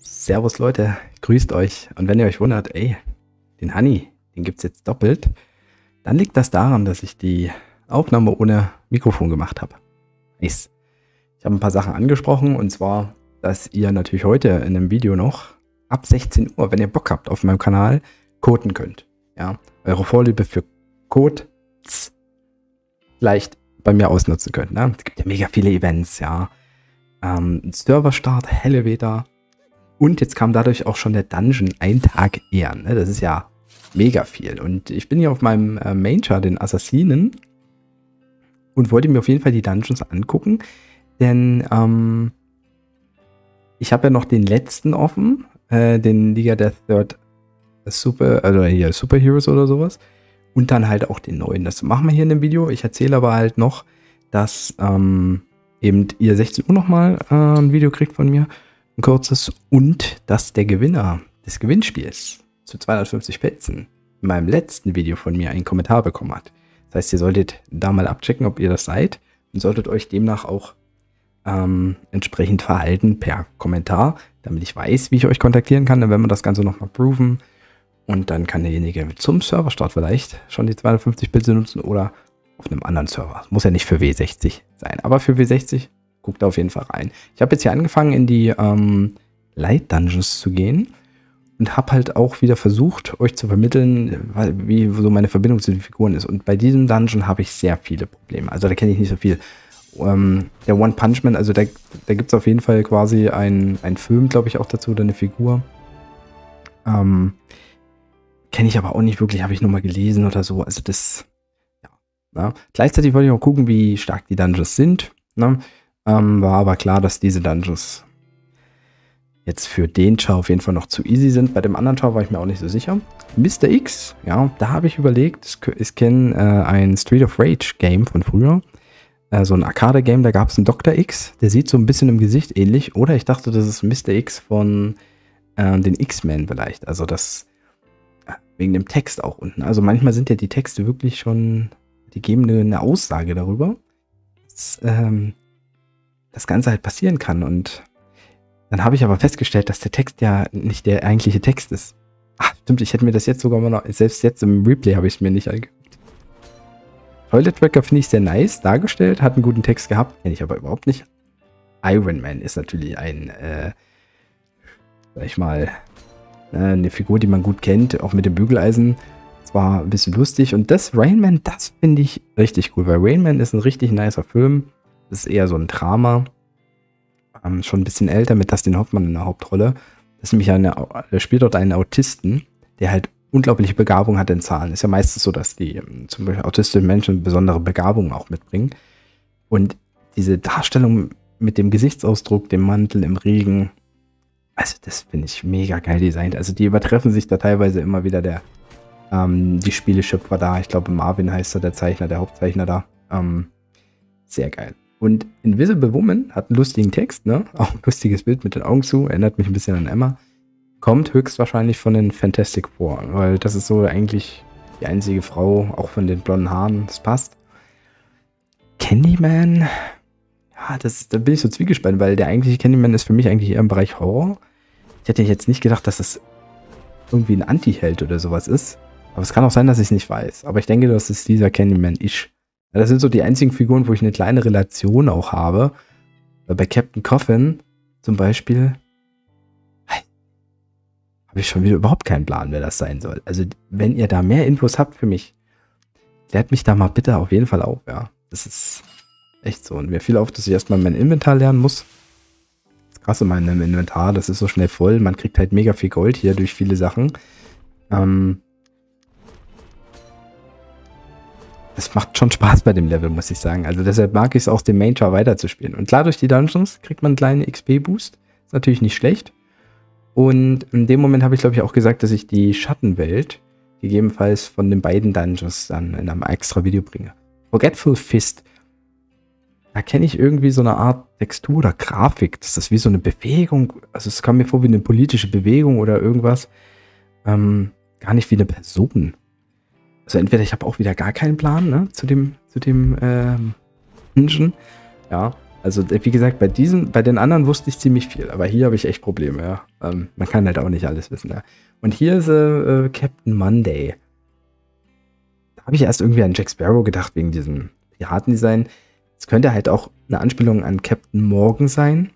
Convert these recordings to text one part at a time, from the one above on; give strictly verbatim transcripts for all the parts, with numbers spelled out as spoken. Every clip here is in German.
Servus Leute, grüßt euch. Und wenn ihr euch wundert, ey, den Honey, den gibt's jetzt doppelt, dann liegt das daran, dass ich die Aufnahme ohne Mikrofon gemacht habe. Nice. Ich habe ein paar Sachen angesprochen, und zwar, dass ihr natürlich heute in dem Video noch ab sechzehn Uhr, wenn ihr Bock habt, auf meinem Kanal coden könnt. Ja, eure Vorliebe für Code leicht bei mir ausnutzen könnt. Ne? Es gibt ja mega viele Events, ja. Ähm, Serverstart, Helleweter. Und jetzt kam dadurch auch schon der Dungeon einen Tag eher. Ne? Das ist ja mega viel. Und ich bin hier auf meinem äh, Main-Chart, den Assassinen, und wollte mir auf jeden Fall die Dungeons angucken. Denn ähm, ich habe ja noch den letzten offen, äh, den Liga der Third Super, also hier Superheroes oder sowas. Und dann halt auch den neuen. Das machen wir hier in dem Video. Ich erzähle aber halt noch, dass ähm, eben ihr sechzehn Uhr nochmal äh, ein Video kriegt von mir. Ein kurzes. Und dass der Gewinner des Gewinnspiels zu zweihundertfünfzig Pelzen in meinem letzten Video von mir einen Kommentar bekommen hat. Das heißt, ihr solltet da mal abchecken, ob ihr das seid. Und solltet euch demnach auch ähm, entsprechend verhalten per Kommentar, damit ich weiß, wie ich euch kontaktieren kann. Dann werden wir das Ganze nochmal proven. Und dann kann derjenige zum Serverstart vielleicht schon die zweihundertfünfzig Pilze nutzen oder auf einem anderen Server. Muss ja nicht für W sechzig sein, aber für W sechzig guckt da auf jeden Fall rein. Ich habe jetzt hier angefangen, in die ähm, Light Dungeons zu gehen und habe halt auch wieder versucht, euch zu vermitteln, wie so meine Verbindung zu den Figuren ist. Und bei diesem Dungeon habe ich sehr viele Probleme. Also da kenne ich nicht so viel. Ähm, der One Punch Man, also da, da gibt es auf jeden Fall quasi einen Film, glaube ich, auch dazu, oder eine Figur. Ähm, Kenne ich aber auch nicht wirklich, habe ich nur mal gelesen oder so. Also das, ja. ja. Gleichzeitig wollte ich auch gucken, wie stark die Dungeons sind. Ne? Ähm, war aber klar, dass diese Dungeons jetzt für den Char auf jeden Fall noch zu easy sind. Bei dem anderen Char war ich mir auch nicht so sicher. Mister X, ja, da habe ich überlegt, ich kenne äh, ein Street of Rage Game von früher. Äh, so ein Arcade-Game, da gab es einen Doktor X, der sieht so ein bisschen im Gesicht ähnlich. Oder ich dachte, das ist Mister X von äh, den X-Men vielleicht. Also das wegen dem Text auch unten. Also manchmal sind ja die Texte wirklich schon, die geben eine, eine Aussage darüber, dass ähm, das Ganze halt passieren kann. Und dann habe ich aber festgestellt, dass der Text ja nicht der eigentliche Text ist. Ach, stimmt, ich hätte mir das jetzt sogar mal noch, selbst jetzt im Replay habe ich es mir nicht angeguckt. Toilet Tracker finde ich sehr nice dargestellt, hat einen guten Text gehabt, kenne ich aber überhaupt nicht. Iron Man ist natürlich ein, äh, sag ich mal, eine Figur, die man gut kennt, auch mit dem Bügeleisen. Zwar ein bisschen lustig. Und das Rain Man, das finde ich richtig cool, weil Rain Man ist ein richtig nicer Film. Das ist eher so ein Drama. Ähm, schon ein bisschen älter, mit Dustin Hoffmann in der Hauptrolle. Das ist nämlich eine, der spielt dort einen Autisten, der halt unglaubliche Begabung hat in Zahlen. Ist ja meistens so, dass die zum Beispiel autistische Menschen besondere Begabungen auch mitbringen. Und diese Darstellung mit dem Gesichtsausdruck, dem Mantel im Regen, also das finde ich mega geil designt. Also die übertreffen sich da teilweise immer wieder, der ähm, die Spieleschöpfer da. Ich glaube, Marvin heißt er, der Zeichner, der Hauptzeichner da. Ähm, sehr geil. Und Invisible Woman hat einen lustigen Text, ne? Auch ein lustiges Bild mit den Augen zu. Erinnert mich ein bisschen an Emma. Kommt höchstwahrscheinlich von den Fantastic Four, weil das ist so eigentlich die einzige Frau, auch von den blonden Haaren. Das passt. Candyman. Ja, das, da bin ich so zwiegespalten, weil der eigentliche Candyman ist für mich eigentlich eher im Bereich Horror. Ich hätte jetzt nicht gedacht, dass das irgendwie ein Anti-Held oder sowas ist. Aber es kann auch sein, dass ich es nicht weiß. Aber ich denke, dass es dieser Candyman ist. Ja, das sind so die einzigen Figuren, wo ich eine kleine Relation auch habe. Weil bei Captain Coffin zum Beispiel habe ich schon wieder überhaupt keinen Plan, wer das sein soll. Also wenn ihr da mehr Infos habt für mich, klärt mich da mal bitte auf jeden Fall auf. Ja, das ist echt so. Und mir fiel auf, dass ich erstmal mein Inventar lernen muss. Das ist krass in meinem Inventar, das ist so schnell voll. Man kriegt halt mega viel Gold hier durch viele Sachen. Ähm das macht schon Spaß bei dem Level, muss ich sagen. Also deshalb mag ich es auch, den Main-Char weiterzuspielen. Und klar, durch die Dungeons kriegt man einen kleinen X P-Boost. Ist natürlich nicht schlecht. Und in dem Moment habe ich, glaube ich, auch gesagt, dass ich die Schattenwelt gegebenenfalls von den beiden Dungeons dann in einem extra Video bringe. Forgetful Fist. Da kenne ich irgendwie so eine Art Textur oder Grafik. Das ist wie so eine Bewegung. Also es kam mir vor wie eine politische Bewegung oder irgendwas. Ähm, gar nicht wie eine Person. Also entweder ich habe auch wieder gar keinen Plan, ne, zu dem, zu dem ähm, Dungeon. Ja. Also, wie gesagt, bei diesen, bei den anderen wusste ich ziemlich viel, aber hier habe ich echt Probleme, ja. Ähm, man kann halt auch nicht alles wissen, ja. Und hier ist äh, Captain Monday. Da habe ich erst irgendwie an Jack Sparrow gedacht, wegen diesem Piratendesign. Es könnte halt auch eine Anspielung an Captain Morgan sein.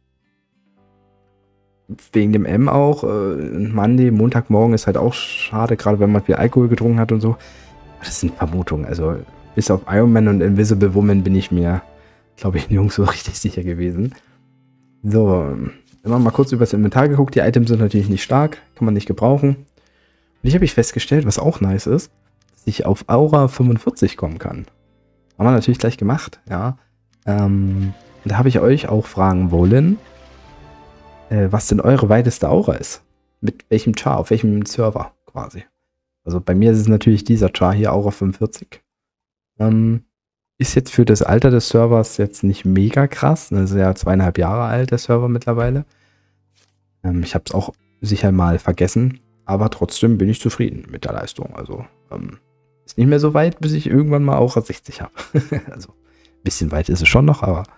Wegen dem M auch. Äh, Monday, Montagmorgen ist halt auch schade, gerade wenn man viel Alkohol getrunken hat und so. Aber das sind Vermutungen. Also, bis auf Iron Man und Invisible Woman bin ich mir, glaube ich, Jungs so richtig sicher gewesen. So, immer mal kurz übers Inventar geguckt. Die Items sind natürlich nicht stark, kann man nicht gebrauchen. Und ich habe ich festgestellt, was auch nice ist, dass ich auf Aura fünfundvierzig kommen kann. Haben wir natürlich gleich gemacht, ja. Ähm, da habe ich euch auch fragen wollen, äh, was denn eure weiteste Aura ist. Mit welchem Char, auf welchem Server quasi. Also bei mir ist es natürlich dieser Char hier, Aura fünfundvierzig. Ähm, ist jetzt für das Alter des Servers jetzt nicht mega krass. Das ist ja zweieinhalb Jahre alt, der Server mittlerweile. Ähm, ich habe es auch sicher mal vergessen, aber trotzdem bin ich zufrieden mit der Leistung. Also ähm, ist nicht mehr so weit, bis ich irgendwann mal Aura sechzig habe. Also ein bisschen weit ist es schon noch, aber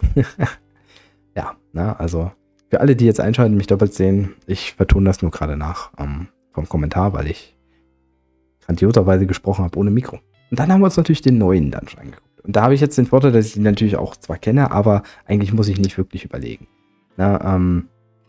ja, na, also für alle, die jetzt einschalten und mich doppelt sehen, ich vertone das nur gerade nach ähm, vom Kommentar, weil ich grandioserweise gesprochen habe ohne Mikro. Und dann haben wir uns natürlich den neuen Dungeon angeguckt. Und da habe ich jetzt den Vorteil, dass ich ihn natürlich auch zwar kenne, aber eigentlich muss ich nicht wirklich überlegen. Na, ähm,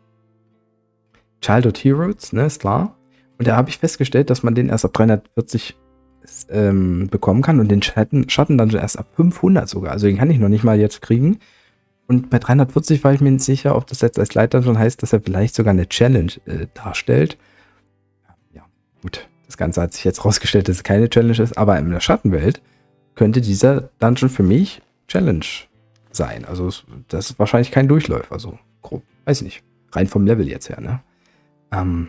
Childhood Heroes, ne, ist klar. Und da habe ich festgestellt, dass man den erst ab dreihundertvierzig ähm, bekommen kann und den Schatten, Schatten Dungeon erst ab fünfhundert sogar. Also den kann ich noch nicht mal jetzt kriegen. Und bei dreihundertvierzig war ich mir nicht sicher, ob das jetzt als Light Dungeon heißt, dass er vielleicht sogar eine Challenge äh, darstellt. Ja, gut. Das Ganze hat sich jetzt rausgestellt, dass es keine Challenge ist, aber in der Schattenwelt könnte dieser Dungeon für mich Challenge sein. Also das ist wahrscheinlich kein Durchläufer, so grob. Weiß nicht. Rein vom Level jetzt her, ne? Ähm,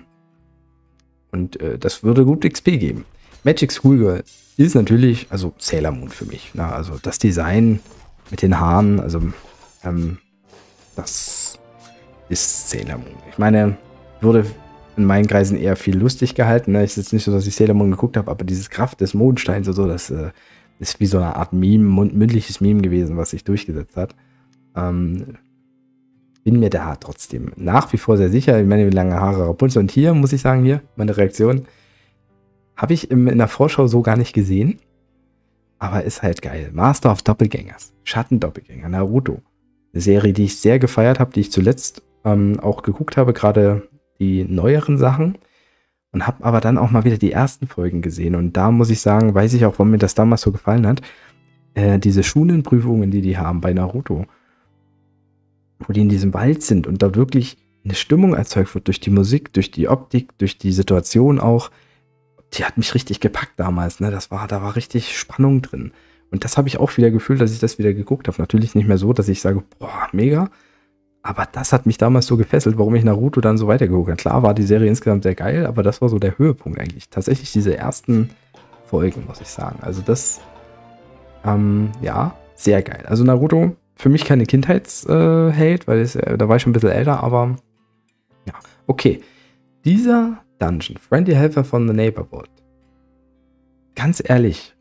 und äh, das würde gut X P geben. Magic Schoolgirl ist natürlich, also Sailor Moon für mich. Na, also das Design mit den Haaren, also ähm, das ist Sailor Moon. Ich meine, würde in meinen Kreisen eher viel lustig gehalten. Ne? Es ist nicht so, dass ich Sailor Moon geguckt habe, aber dieses Kraft des Mondsteins und so, das äh, ist wie so eine Art Meme, mündliches Meme gewesen, was sich durchgesetzt hat. Ähm, bin mir da trotzdem nach wie vor sehr sicher. Ich meine, wie lange Haare Rapunzel. Und hier muss ich sagen, hier, meine Reaktion, habe ich im, in der Vorschau so gar nicht gesehen. Aber ist halt geil. Master of Doppelgängers. Schattendoppelgänger, Naruto. Eine Serie, die ich sehr gefeiert habe, die ich zuletzt ähm, auch geguckt habe, gerade die neueren Sachen. Und habe aber dann auch mal wieder die ersten Folgen gesehen. Und da muss ich sagen, weiß ich auch, warum mir das damals so gefallen hat. Äh, diese Schulenprüfungen, die die haben bei Naruto. Wo die in diesem Wald sind und da wirklich eine Stimmung erzeugt wird durch die Musik, durch die Optik, durch die Situation auch. Die hat mich richtig gepackt damals, ne? Das war, da war richtig Spannung drin. Und das habe ich auch wieder gefühlt, dass ich das wieder geguckt habe. Natürlich nicht mehr so, dass ich sage, boah, mega. Aber das hat mich damals so gefesselt, warum ich Naruto dann so weitergeguckt habe. Klar war die Serie insgesamt sehr geil, aber das war so der Höhepunkt eigentlich. Tatsächlich diese ersten Folgen, muss ich sagen. Also das, ähm, ja, sehr geil. Also Naruto, für mich keine Kindheitsheld, äh, weil es, äh, da war ich schon ein bisschen älter, aber ja, okay. Dieser Dungeon, Friendly Helper von the Neighborhood, ganz ehrlich,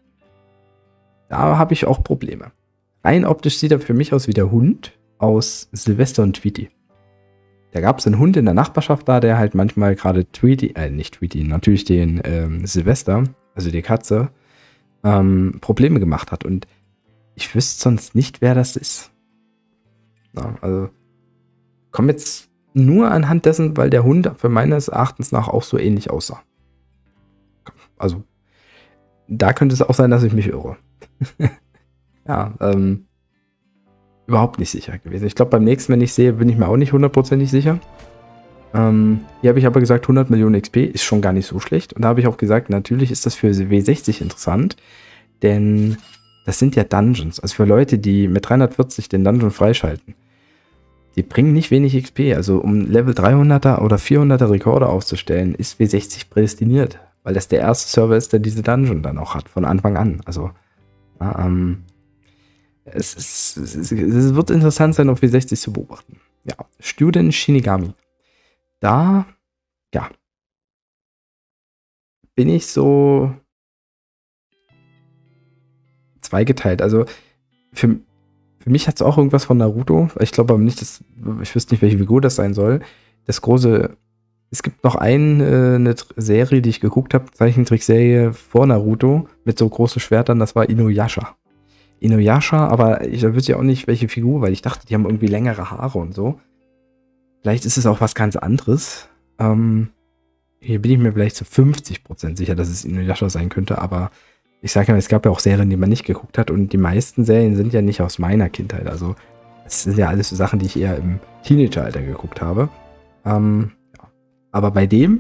da habe ich auch Probleme. Rein optisch sieht er für mich aus wie der Hund aus Sylvester und Tweety. Da gab es einen Hund in der Nachbarschaft da, der halt manchmal gerade Tweety, äh, nicht Tweety, natürlich den ähm, Sylvester, also die Katze, ähm, Probleme gemacht hat. Und ich wüsste sonst nicht, wer das ist. Na, also, komm jetzt nur anhand dessen, weil der Hund für meines Erachtens nach auch so ähnlich aussah. Also, da könnte es auch sein, dass ich mich irre. Ja, ähm, überhaupt nicht sicher gewesen. Ich glaube, beim nächsten, wenn ich sehe, bin ich mir auch nicht hundertprozentig sicher. Ähm, hier habe ich aber gesagt, hundert Millionen X P ist schon gar nicht so schlecht. Und da habe ich auch gesagt, natürlich ist das für W sechzig interessant, denn das sind ja Dungeons. Also für Leute, die mit dreihundertvierzig den Dungeon freischalten, die bringen nicht wenig X P. Also um Level dreihunderter oder vierhunderter Rekorde aufzustellen, ist W sechzig prädestiniert. Weil das der erste Server ist, der diese Dungeon dann auch hat, von Anfang an. Also, ja, ähm, es, ist, es, es wird interessant sein, auf W sechzig zu beobachten. Ja, Student Shinigami. Da, ja, bin ich so zweigeteilt. Also, für, für mich hat es auch irgendwas von Naruto. Ich glaube aber nicht, dass, ich wüsste nicht, welche Figur das sein soll. Das große, es gibt noch ein, äh, eine Serie, die ich geguckt habe, Zeichentrickserie vor Naruto, mit so großen Schwertern, das war Inuyasha. Inuyasha, aber ich wüsste ja auch nicht, welche Figur, weil ich dachte, die haben irgendwie längere Haare und so. Vielleicht ist es auch was ganz anderes. Ähm, hier bin ich mir vielleicht zu fünfzig Prozent sicher, dass es Inuyasha sein könnte, aber ich sage ja, es gab ja auch Serien, die man nicht geguckt hat und die meisten Serien sind ja nicht aus meiner Kindheit. Also es sind ja alles so Sachen, die ich eher im Teenageralter geguckt habe. Ähm, ja. Aber bei dem,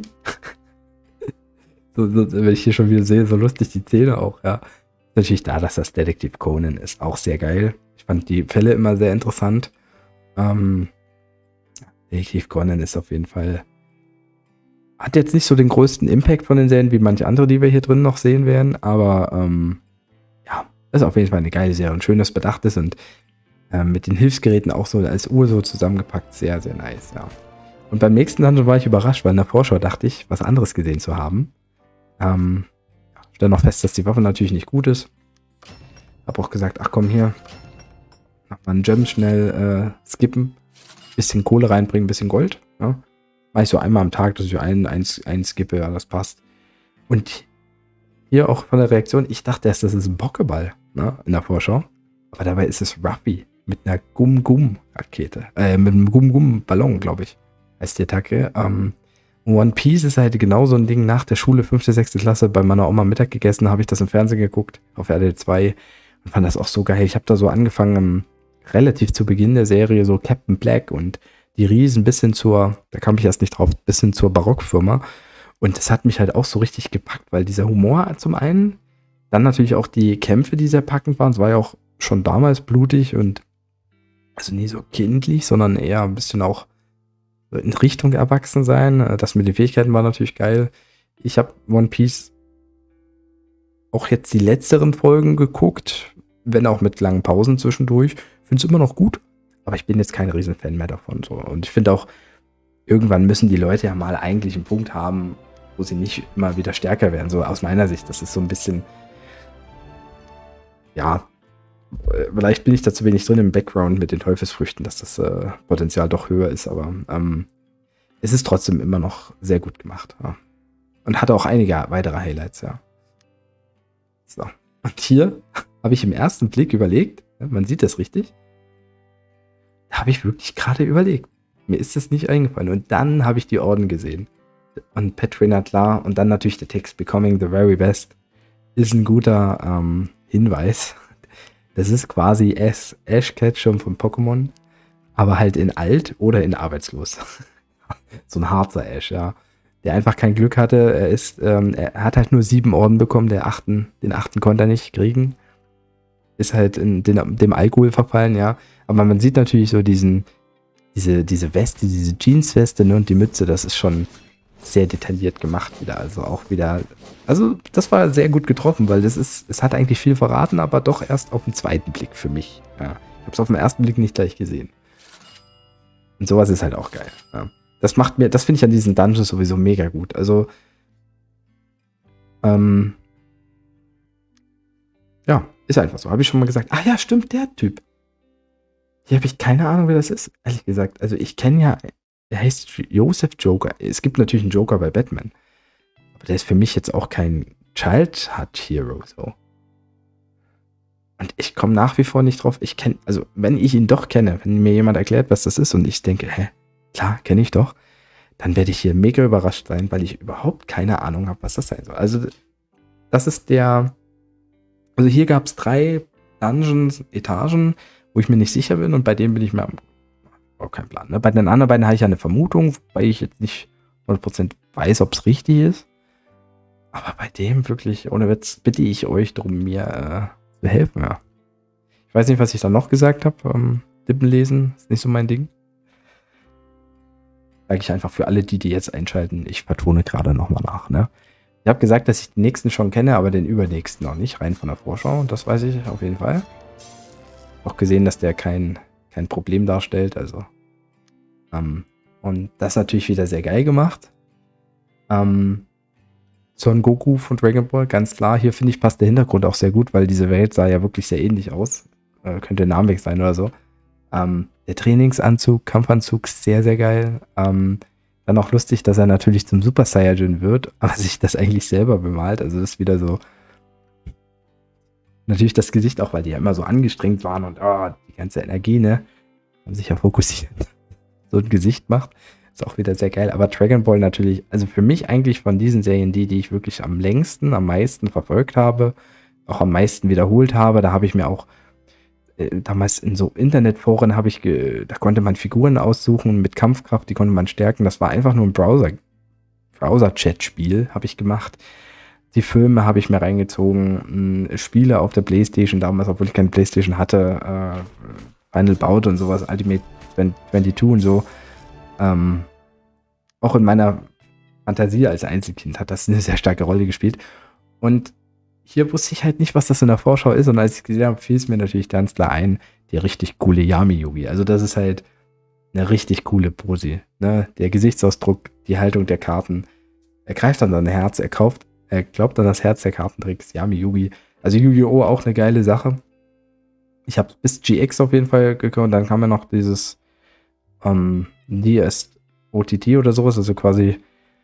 so, so, wenn ich hier schon wieder sehe, so lustig die Szene auch, ja, ist natürlich da, dass das Detektiv Conan ist. Auch sehr geil. Ich fand die Fälle immer sehr interessant. Ähm, Detektiv Conan ist auf jeden Fall, hat jetzt nicht so den größten Impact von den Serien wie manche andere, die wir hier drin noch sehen werden, aber ähm, ja, ist auf jeden Fall eine geile Serie und schön, dass bedacht ist und ähm, mit den Hilfsgeräten auch so als Uhr so zusammengepackt, sehr, sehr nice, ja. Und beim nächsten Dungeon war ich überrascht, weil in der Vorschau dachte ich, was anderes gesehen zu haben. Ähm, ja, stell noch fest, dass die Waffe natürlich nicht gut ist. Hab auch gesagt, ach komm hier, mach mal einen Gem schnell äh, skippen, bisschen Kohle reinbringen, bisschen Gold, ja. Mach ich so einmal am Tag, dass ich einen, eins, eins skippe, ja, das passt. Und hier auch von der Reaktion, ich dachte erst, das ist ein Pokéball, ne, in der Vorschau. Aber dabei ist es Ruffy mit einer Gum-Gum-Rakete. Äh, mit einem Gum-Gum-Ballon, glaube ich, heißt die Attacke. Ähm, One Piece ist halt genau so ein Ding. Nach der Schule, fünfte, sechste Klasse, bei meiner Oma Mittag gegessen, habe ich das im Fernsehen geguckt, auf R T L zwei. Und fand das auch so geil. Ich habe da so angefangen, um, relativ zu Beginn der Serie, so Captain Black und die Riesen bis hin zur, da kam ich erst nicht drauf, bis hin zur Barockfirma. Und das hat mich halt auch so richtig gepackt, weil dieser Humor zum einen, dann natürlich auch die Kämpfe, die sehr packend waren. Es war ja auch schon damals blutig und also nie so kindlich, sondern eher ein bisschen auch in Richtung Erwachsensein. Das mit den Fähigkeiten war natürlich geil. Ich habe One Piece auch jetzt die letzteren Folgen geguckt, wenn auch mit langen Pausen zwischendurch. Finde es immer noch gut. Aber ich bin jetzt kein Riesenfan mehr davon. So. Und ich finde auch, irgendwann müssen die Leute ja mal eigentlich einen Punkt haben, wo sie nicht immer wieder stärker werden. So aus meiner Sicht. Das ist so ein bisschen, ja, vielleicht bin ich da zu wenig drin im Background mit den Teufelsfrüchten, dass das äh, Potenzial doch höher ist. Aber ähm, es ist trotzdem immer noch sehr gut gemacht. Ja. Und hatte auch einige weitere Highlights, ja. So. Und hier habe ich im ersten Blick überlegt, man sieht das richtig, habe ich wirklich gerade überlegt. Mir ist das nicht eingefallen. Und dann habe ich die Orden gesehen. Und Petrina klar. Und dann natürlich der Text Becoming the Very Best ist ein guter ähm, Hinweis. Das ist quasi Ash, Ash Ketchum von Pokémon. Aber halt in alt oder in arbeitslos. So ein harter Ash, ja. Der einfach kein Glück hatte. Er ist, ähm, er hat halt nur sieben Orden bekommen. Der achten, den achten konnte er nicht kriegen. Ist halt in den, dem Alkohol verfallen, ja. Aber man sieht natürlich so diesen, diese, diese Weste, diese Jeansweste, ne, und die Mütze, das ist schon sehr detailliert gemacht wieder. Also auch wieder, also das war sehr gut getroffen, weil das ist, es hat eigentlich viel verraten, aber doch erst auf den zweiten Blick für mich. Ja. Ich habe es auf den ersten Blick nicht gleich gesehen. Und sowas ist halt auch geil. Ja. Das macht mir, das finde ich an diesen Dungeons sowieso mega gut. Also, ähm, ja, ist einfach so. Habe ich schon mal gesagt, ah ja, stimmt, der Typ. Hier habe ich keine Ahnung, wer das ist, ehrlich gesagt. Also ich kenne ja, er heißt Joseph Joker. Es gibt natürlich einen Joker bei Batman. Aber der ist für mich jetzt auch kein Childhood-Hero, so. Und ich komme nach wie vor nicht drauf. Ich kenne, also wenn ich ihn doch kenne, wenn mir jemand erklärt, was das ist und ich denke, hä, klar, kenne ich doch, dann werde ich hier mega überrascht sein, weil ich überhaupt keine Ahnung habe, was das sein soll. Also das ist der, also hier gab es drei Dungeons, Etagen, wo ich mir nicht sicher bin und bei dem bin ich mir auch kein Plan. Ne? Bei den anderen beiden habe ich ja eine Vermutung, weil ich jetzt nicht hundert Prozent weiß, ob es richtig ist. Aber bei dem wirklich, ohne Witz, bitte ich euch darum, mir äh, zu helfen. Ja. Ich weiß nicht, was ich da noch gesagt habe. Ähm, Lippen lesen ist nicht so mein Ding. Sage ich einfach für alle, die, die jetzt einschalten, ich vertone gerade nochmal nach. Ne? Ich habe gesagt, dass ich den nächsten schon kenne, aber den übernächsten noch nicht, rein von der Vorschau. Das weiß ich auf jeden Fall. Auch gesehen, dass der kein, kein Problem darstellt. Also, ähm, und das natürlich wieder sehr geil gemacht. Ähm, Son Goku von Dragon Ball, ganz klar. Hier finde ich, passt der Hintergrund auch sehr gut, weil diese Welt sah ja wirklich sehr ähnlich aus. Äh, könnte Namek sein oder so. Ähm, der Trainingsanzug, Kampfanzug, sehr, sehr geil. Ähm, dann auch lustig, dass er natürlich zum Super Saiyajin wird, aber sich das eigentlich selber bemalt. Also das ist wieder so. Natürlich das Gesicht auch, weil die ja immer so angestrengt waren und oh, die ganze Energie, ne? Haben sich ja fokussiert. So ein Gesicht macht. Ist auch wieder sehr geil. Aber Dragon Ball natürlich, also für mich eigentlich von diesen Serien die, die ich wirklich am längsten, am meisten verfolgt habe, auch am meisten wiederholt habe. Da habe ich mir auch äh, damals in so Internetforen habe ich, ge, da konnte man Figuren aussuchen mit Kampfkraft, die konnte man stärken. Das war einfach nur ein Browser, Browser-Chat-Spiel, habe ich gemacht. Die Filme habe ich mir reingezogen, mh, Spiele auf der Playstation damals, obwohl ich keine Playstation hatte, äh, Final Bout und sowas, Ultimate zweiundzwanzig und so. Ähm, auch in meiner Fantasie als Einzelkind hat das eine sehr starke Rolle gespielt. Und hier wusste ich halt nicht, was das in der Vorschau ist. Und als ich gesehen habe, fiel es mir natürlich ganz klar ein, die richtig coole Yami-Yugi. Also das ist halt eine richtig coole Pose. Ne? Der Gesichtsausdruck, die Haltung der Karten. Er greift an sein Herz, er kauft, er glaubt an das Herz der Kartentricks, Yami-Yugi. Also Yu-Gi-Oh! Auch eine geile Sache. Ich habe bis G X auf jeden Fall gekommen. Dann kam ja noch dieses ähm, D S O T T oder sowas. Also quasi,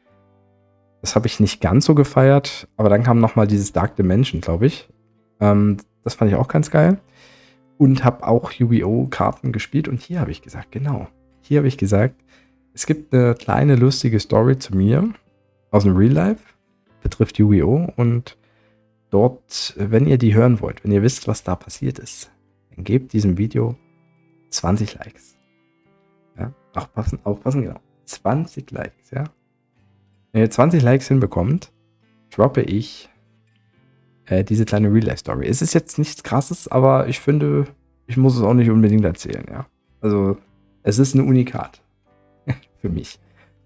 das habe ich nicht ganz so gefeiert. Aber dann kam noch mal dieses Dark Dimension, glaube ich. Ähm, das fand ich auch ganz geil. Und habe auch Yu-Gi-Oh! Karten gespielt. Und hier habe ich gesagt, genau. Hier habe ich gesagt, es gibt eine kleine lustige Story zu mir aus dem Real Life. Betrifft Yu-Gi-Oh! Und dort, wenn ihr die hören wollt, wenn ihr wisst, was da passiert ist, dann gebt diesem Video zwanzig Likes. Ja, aufpassen, aufpassen, genau. zwanzig Likes, ja. Wenn ihr zwanzig Likes hinbekommt, droppe ich äh, diese kleine Real-Life-Story. Es ist jetzt nichts Krasses, aber ich finde, ich muss es auch nicht unbedingt erzählen, ja. Also, es ist ein Unikat. Für mich.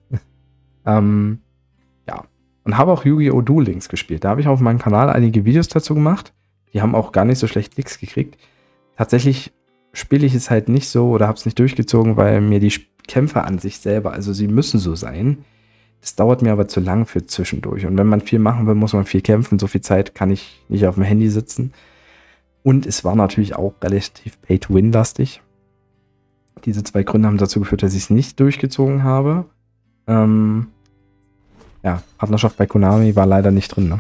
ähm, ja. Und habe auch Yu-Gi-Oh! Duel Links gespielt. Da habe ich auf meinem Kanal einige Videos dazu gemacht. Die haben auch gar nicht so schlecht Klicks gekriegt. Tatsächlich spiele ich es halt nicht so oder habe es nicht durchgezogen, weil mir die Kämpfe an sich selber, also sie müssen so sein. Das dauert mir aber zu lang für zwischendurch. Und wenn man viel machen will, muss man viel kämpfen. So viel Zeit kann ich nicht auf dem Handy sitzen. Und es war natürlich auch relativ Pay-to-Win-lastig. Diese zwei Gründe haben dazu geführt, dass ich es nicht durchgezogen habe. Ähm, ja, Partnerschaft bei Konami war leider nicht drin, ne?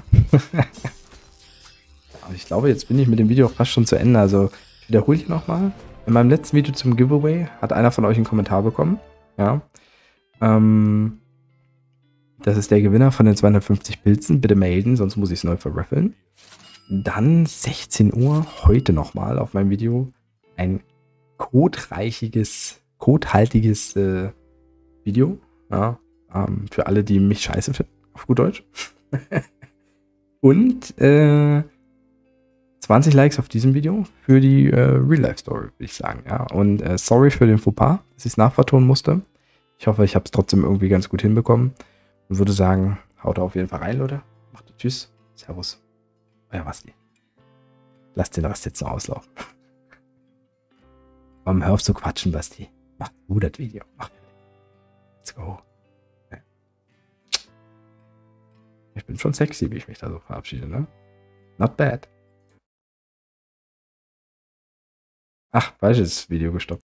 Aber ich glaube, jetzt bin ich mit dem Video auch fast schon zu Ende. Also ich wiederhole hier nochmal. In meinem letzten Video zum Giveaway hat einer von euch einen Kommentar bekommen. Ja. Ähm, das ist der Gewinner von den zweihundertfünfzig Pilzen. Bitte melden, sonst muss ich es neu verraffeln. Dann sechzehn Uhr, heute nochmal auf meinem Video, ein codereichiges, codehaltiges äh, Video. Ja, ähm, für alle, die mich scheiße finden, auf gut Deutsch. Und äh, zwanzig Likes auf diesem Video für die äh, Real-Life-Story, würde ich sagen. Ja. Und äh, sorry für den Fauxpas, dass ich es nachvertonen musste. Ich hoffe, ich habe es trotzdem irgendwie ganz gut hinbekommen. Und würde sagen, haut auf jeden Fall rein, Leute. Macht Tschüss. Servus. Euer Basti. Lasst den Rest jetzt noch auslaufen. Komm, hör auf zu quatschen, Basti. Mach du das Video. Mach. Let's go. Okay. Ich bin schon sexy, wie ich mich da so verabschiede, ne? Not bad. Ach, falsches Video gestoppt.